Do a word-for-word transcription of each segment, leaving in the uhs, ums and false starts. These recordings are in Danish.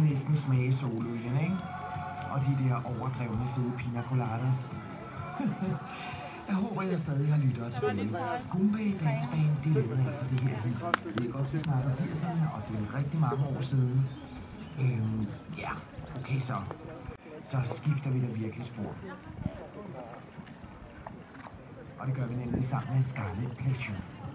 næsten smage sololien, ikke? Og de der overdrevne fede pina coladas. Jeg håber, jeg stadig har lyttere tilbage. Gumbay Dance Band, de lavede altså det her hit. Det er godt, vi snakker firserne, og det er rigtig mange år siden. Øhm, ja, okay så. Så skifter vi da virkelig spor. Og det gør vi nemlig sammen med Scarlet Pleasure.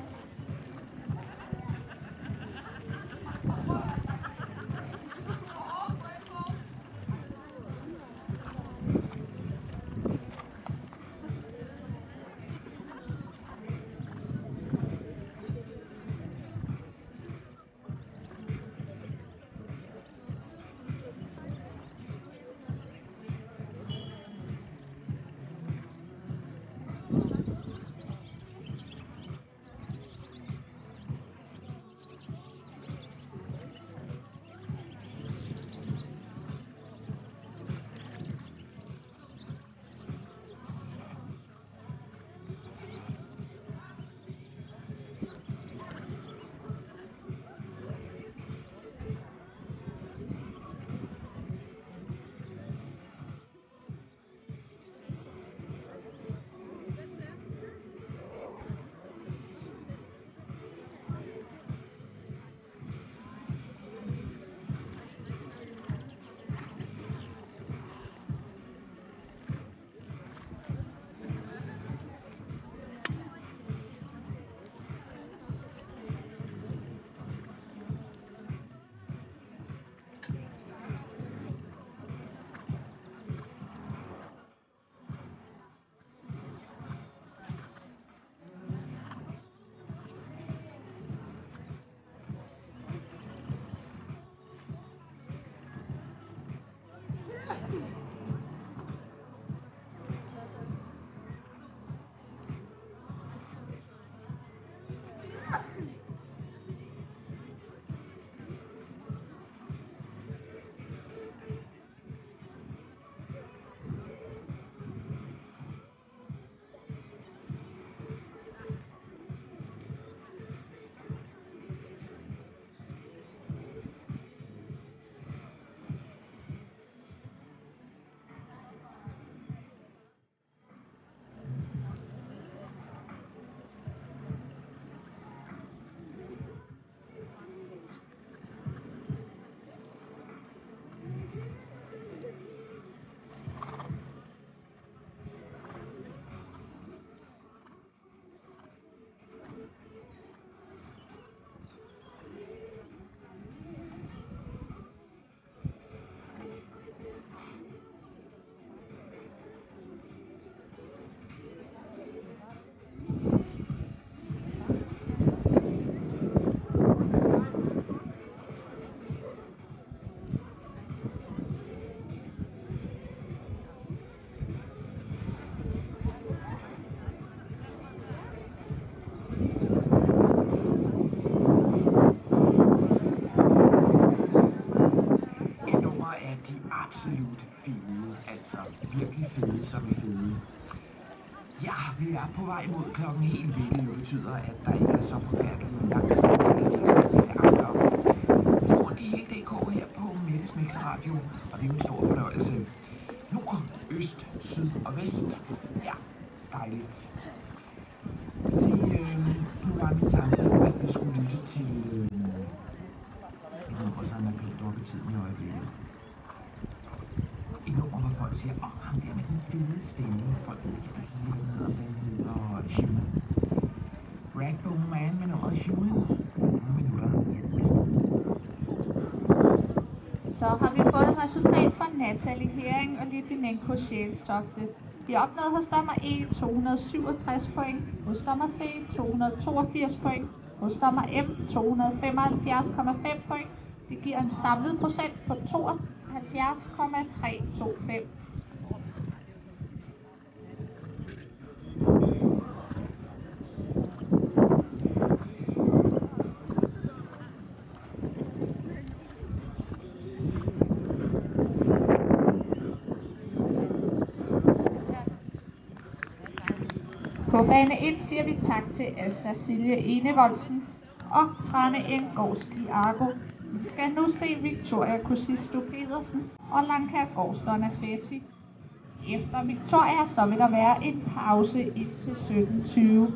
Virkelig fede som i fede. Ja, vi er på vej mod klokken en, hvilket jo betyder, at der ikke er så forfærdeligt lang tid til, at jeg skal blive andre. Rundt i hele D K her på Mettes Mix Radio, og det er en stor fornøjelse. Nord, øst, syd og vest. Ja, dejligt. Se, øh, nu var min tanke, at vi skulle lytte til øh, et nummer, som er pænt op i tiden i øjeblikket. Et nummer, hvor folk siger, åh, ham der med den fede stemme. Folk ved ikke, hvad siger, hvad den hedder Human. Ragbone Man med nummeret Human. Nogle minutter i det bedste. Så har vi fået et resultat fra Natalie Hering og Litvinenko Sjælstofte. De opnåede hos dommer E to hundrede syvogtres point, hos dommer C to hundrede toogfirs point, hos dommer M to hundrede femoghalvfjerds komma fem point. Det giver en samlet procent på tooghalvfjerds komma tre to fem. På bane et siger vi tak til Asta Silje Enevoldsen og Trane Engårdski Argo. Vi skal nu se Victoria Kosisto Pedersen og Langkær Donna Fetti. Efter Victoria så vil der være en pause indtil sytten tyve.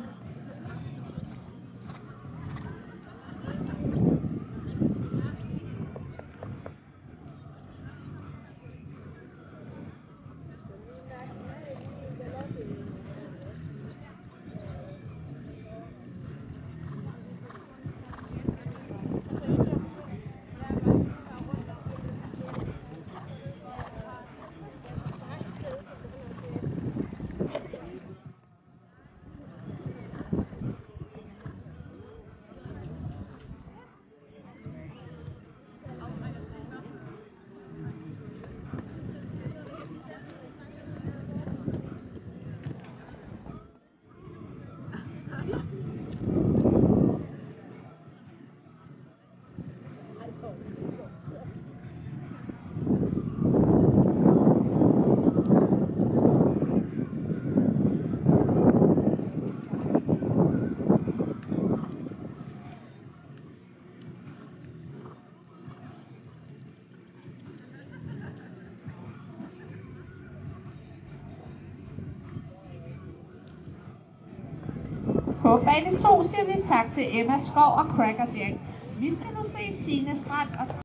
På bane to siger vi tak til Emma Skov og Cracker Jack. Vi skal nu se Signe Strand og